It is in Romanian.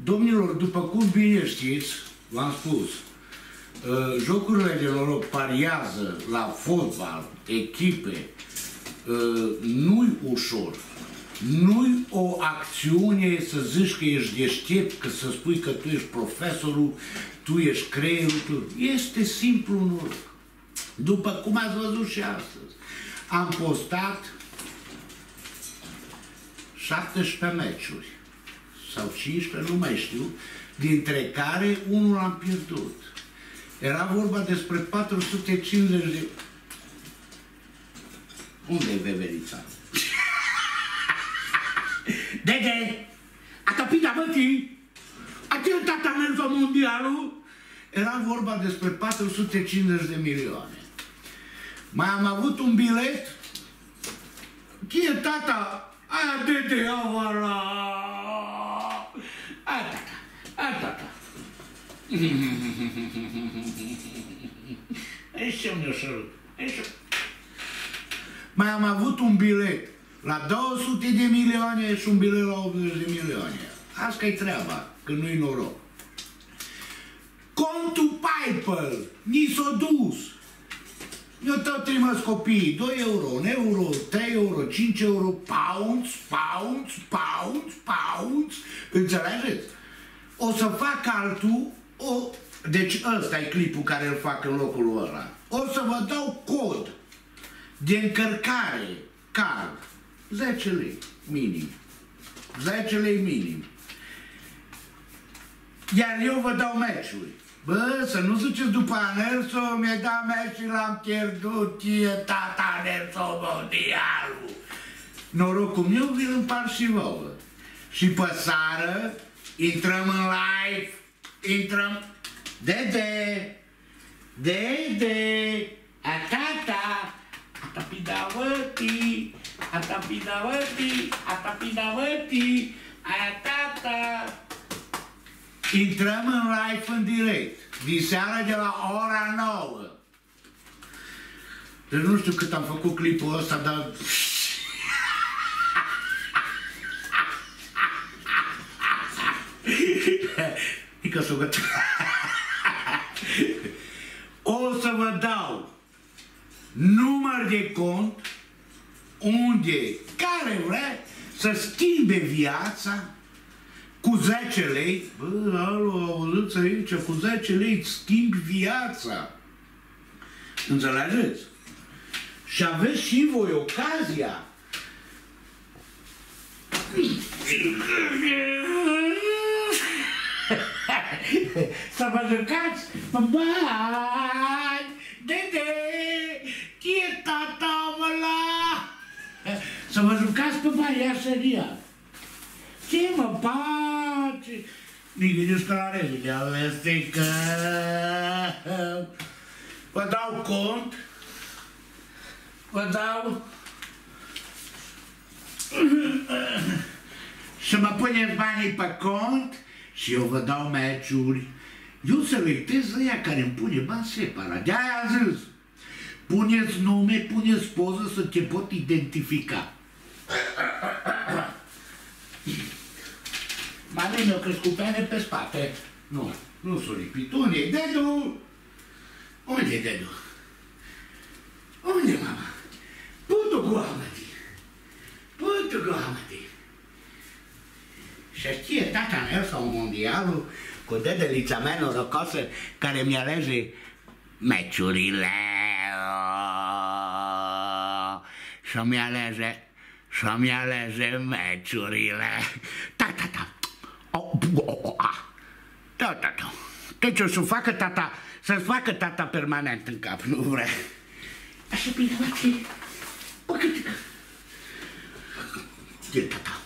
Domnilor, după cum bine știți, v-am spus, jocurile de noroc pariază la fotbal, echipe, nu-i ușor. Nu-i o acțiune să zici că ești deștept, că să spui că tu ești profesorul, tu ești creierul, tu. Este simplu noroc. După cum ați văzut și astăzi, am postat 17 meciuri sau 15, nu mai știu, dintre care unul am pierdut. Era vorba despre 450 de... Unde-i veverița? Dede, a capita bătii? A certat Nelson mondialul? Era vorba despre 450 de milioane. Mai am avut un bilet? Chie tata? Aia dede, avala! Aia tata, aia tata. Ești un șărut. Mai am avut un bilet la 200 de milioane și un bilet la 80 de milioane. Asta-i treaba, că nu-i noroc. Contul PayPal ni s-a dus. Eu tot trimis copiii 2 euro, 1 euro, 3 euro, 5 euro, pounds, pounds, pounds, pounds. Înțelegeți? O să fac altul, deci ăsta e clipul care îl fac în locul ăla. O să vă dau cod de încărcare, card, 10 lei minim. 10 lei minim. Iar eu vă dau meciuri. Bă, să nu ziceți după Nelson, mi-a dat meci și l-am pierdut, e tata Nelson mondialul. Norocul meu vi-l împart și vouă. Și pe seară intrăm în live, intrăm... Dede! Dede! A tata! A tapidavătii! A tapidavătii! A tapidavătii! A tata! Intrăm în live în direct, diseară de la ora 9. Deci nu știu cât am făcut clipul ăsta, dar... O să vă dau număr de cont unde care vrea să schimbe viața cu 10 lei. Bă, alo, auziți aici, cu 10 lei îți schimbi viața. Înțelegeți? Și aveți și voi ocazia să vă jucați pe bani. Dede, e tata, măla. Să vă jucați pe bani, ia seria. Ce mă pace? Nici nu știu la rele, amestecă. Vă dau cont. Vă dau. Și mă puneți banii pe cont și eu vă dau meciuri. Eu selectez ăia care îmi pune bani separat. De-aia am zis. Puneți nume, puneți poză să te pot identifica. Mami mi-a crescut pene pe spate. Nu, nu s-o lipit. Unde-i dedu? Unde-i dedu? Unde, mama? Putu goamătii. Putu goamătii. Și știe tata Nelson mondialul cu dedelița mea norocosă care mi-alege meciurile. Și-mi alege meciurile. Ta-ta-ta. Ta-ta-ta. Deci o să-ți facă tata permanent în cap, nu vrea. Așa bine, mă, ce? Bă, cât... Ce tata?